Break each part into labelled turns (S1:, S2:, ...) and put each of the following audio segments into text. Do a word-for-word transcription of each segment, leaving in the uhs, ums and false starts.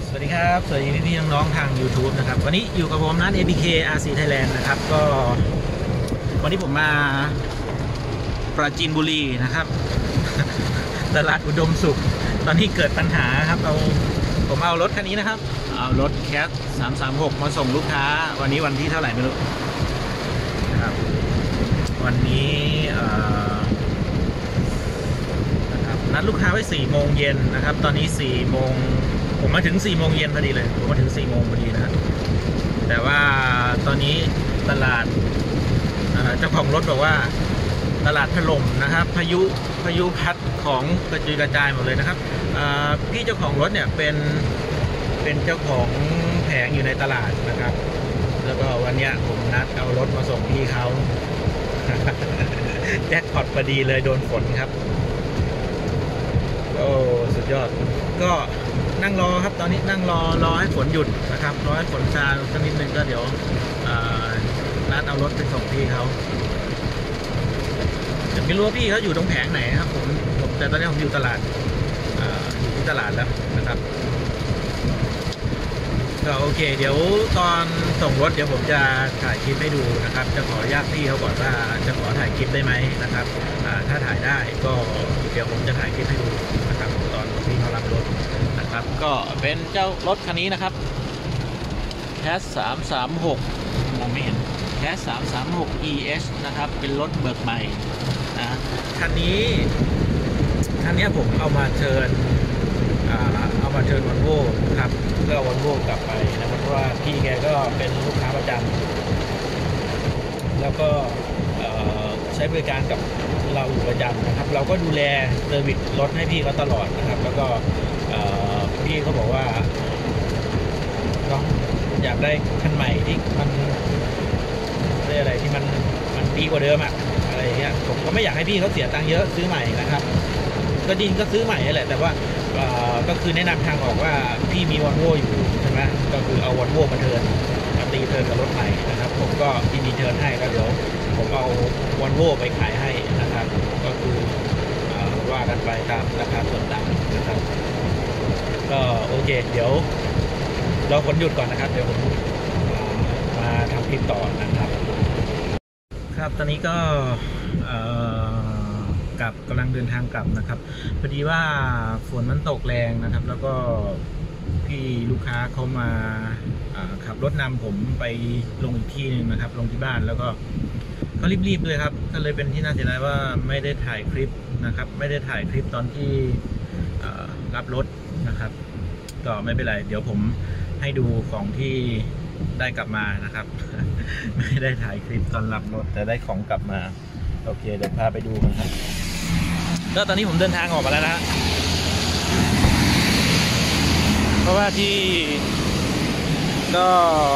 S1: สวัสดีครับสวัสดีพี่ๆน้องๆทาง YouTube นะครับวันนี้อยู่กับผมนัท เอ บี เค อาร์ ซี Thailand นะครับก็วันนี้ผมมาปราจีนบุรีนะครับตลาดอุดมสุขตอนนี้เกิดปัญหาครับเอาผมเอารถคันนี้นะครับเอารถแคทสามสามหกมาส่งลูกค้าวันนี้วันที่เท่าไหร่ไม่รู้นะครับวันนี้นะครับนัดลูกค้าไว้สี่โมงเย็นนะครับตอนนี้สี่โมงผมมาถึงสี่โมงเย็นพอดีเลยผมมาถึงสี่โมงพอดีนะครับแต่ว่าตอนนี้ตลาดเจ้าของรถบอกว่าตลาดถล่มนะครับพายุพายุพัดของกระจุยกระจายหมดเลยนะครับพี่เจ้าของรถเนี่ยเป็นเป็นเจ้าของแผงอยู่ในตลาดนะครับแล้วก็วันนี้ผมนัดเอารถมาส่งพี่เขาแจ็คพอตพอดีเลยโดนฝนครับโอ้สุดยอดก็นั่งรอครับตอนนี้นั่งรอรอให้ฝนหยุดนะครับรอให้ฝนซาสักนิดนึงก็เดี๋ยวนัดเอารถไปส่งพี่เขาจะไม่รู้ว่าพี่เขาอยู่ตรงแผงไหนครับผมผมแต่ตอนนี้ผมอยู่ตลาดอยู่ที่ตลาดแล้วนะครับก็โอเคเดี๋ยวตอนส่งรถเดี๋ยวผมจะถ่ายคลิปให้ดูนะครับจะขออนุญาตพี่เขาก่อนว่าจะขอถ่ายคลิปได้ไหมนะครับถ้าถ่ายได้ก็เดี๋ยวผมจะถ่ายคลิปให้ดูนะครับตอนพี่เขารับรถนะครับก็เป็นเจ้ารถคันนี้นะครับแคสสามสามหกมองไม่เห็นแคสสามสามหก อี เอส นะครับเป็นรถเบิกใหม่นะคันนี้คันนี้ผมเอามาเชิญเอามาเชิญวอลโว่ครับเพื่อวอลโว่กลับไปนะครับเพราะว่าพี่แกก็เป็นลูกค้าประจำแล้วก็ใช้บริการกับเราอยู่ประจำนะครับเราก็ดูแลเซอร์วิสรถให้พี่เขาตลอดนะครับแล้วก็พี่เขาบอกว่าเราอยากได้คันใหม่ที่มันได้อะไรที่มันมันดีกว่าเดิมอะอะไรอย่างเงี้ยผมก็ไม่อยากให้พี่เขาเสียตังค์เยอะซื้อใหม่นะครับก็จริงก็ซื้อใหม่แหละแต่ว่าก็คือแนะนำทางออกว่าพี่มีวอลโว่อยู่ใช่ไหมก็คือเอาวอลโว่มาเทิร์นมาตีเทิร์นกับรถใหม่นะครับผมก็ยินดีเทิร์นให้ก็เดี๋ยวผมเอาวอลโว่ไปขายให้นะครับก็คือว่ากันไปตามราคาส่วนต่างนะครับก็โอเคเดี๋ยวเราฝนหยุดก่อนนะครับเดี๋ยวผมมาทำคลิปต่อนะครับครับตอนนี้ก็กลับกำลังเดินทางกลับนะครับพอดีว่าฝนมันตกแรงนะครับแล้วก็พี่ลูกค้าเขามาขับรถนำผมไปลงอีกที่นึงนะครับลงที่บ้านแล้วก็เขารีบๆด้วยครับก็เลยเป็นที่น่าเสียดายว่าไม่ได้ถ่ายคลิปนะครับไม่ได้ถ่ายคลิปตอนที่รับรถนะครับก็ไม่เป็นไรเดี๋ยวผมให้ดูของที่ได้กลับมานะครับไม่ได้ถ่ายคลิปตอนรับรถแต่ได้ของกลับมาโอเคเดี๋ยวพาไปดูกันครับก็ตอนนี้ผมเดินทางออกมาแล้วนะเพราะว่าที่ก็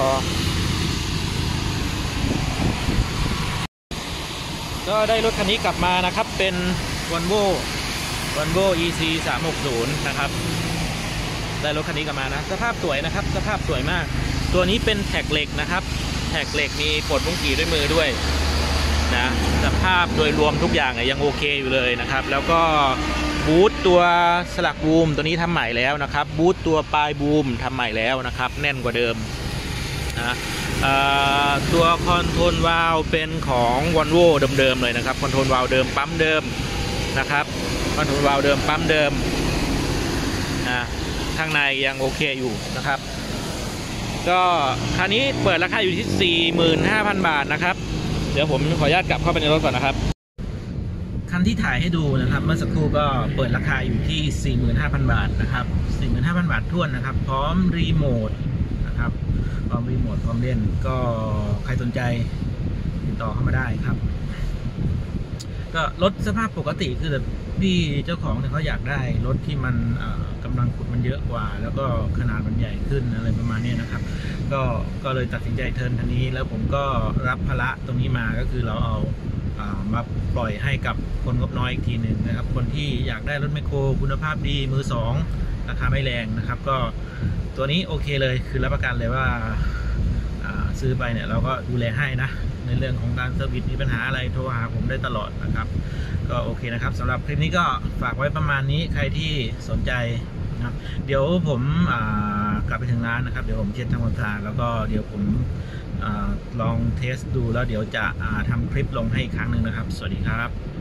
S1: ก็ได้รถคันนี้กลับมานะครับเป็น Volvo Volvo อี ซี สามหกศูนย์นะครับได้รถคันนี้กลับมานะสภาพสวยนะครับสภาพสวยมากตัวนี้เป็นแท็กเหล็กนะครับแท็กเหล็กมีปลดบุ้งกี่ด้วยมือด้วยนะสภาพโดยรวมทุกอย่างยังโอเคอยู่เลยนะครับแล้วก็บูทตัวสลักบูมตัวนี้ทำใหม่แล้วนะครับบูทตัวปลายบูมทำใหม่แล้วนะครับแน่นกว่าเดิมนะตัวคอนโทรลวาล์วเป็นของวอลโว่เดิมๆเลยนะครับคอนโทรลวาล์วเดิมปั๊มเดิมนะครับคอนโทรลวาล์วเดิมปั๊มเดิมนะข้างในยังโอเคอยู่นะครับก็คันนี้เปิดราคาอยู่ที่ สี่หมื่นห้าพัน บาทนะครับเดี๋ยวผมขออนุญาตกลับเข้าไปในรถก่อนนะครับคันที่ถ่ายให้ดูนะครับเมื่อสักครู่ก็เปิดราคาอยู่ที่ สี่หมื่นห้าพัน บาทนะครับ สี่หมื่นห้าพัน บาทท้วนนะครับพร้อมรีโมทนะครับพร้อมรีโมทพร้อมเล่นก็ใครสนใจติดต่อเข้ามาได้ครับก็รถสภาพปกติคือแบบพี่เจ้าของเนี่ยเขาอยากได้รถที่มันกำลังขุดมันเยอะกว่าแล้วก็ขนาดมันใหญ่ขึ้นอะไรประมาณนี้นะครับก็ก็เลยตัดสินใจเทิร์นคันนี้แล้วผมก็รับภาระตรงนี้มาก็คือเราเอามาปล่อยให้กับคนงบน้อยอีกทีหนึ่งนะครับคนที่อยากได้รถแมคโครคุณภาพดีมือสองราคาไม่แรงนะครับก็ตัวนี้โอเคเลยคือรับประกันเลยว่าซื้อไปเนี่ยเราก็ดูแลให้นะในเรื่องของการเซอร์วิสมีปัญหาอะไรโทรหาผมได้ตลอดนะครับก็โอเคนะครับสำหรับคลิปนี้ก็ฝากไว้ประมาณนี้ใครที่สนใจนะครับเดี๋ยวผมากลับไปถึงร้านนะครับเดี๋ยวผมเช็ดทำความสะอาดแล้วก็เดี๋ยวผมอลองเทสดูแล้วเดี๋ยวจะทำคลิปลงให้อีกครั้งหนึ่งนะครับสวัสดีครับ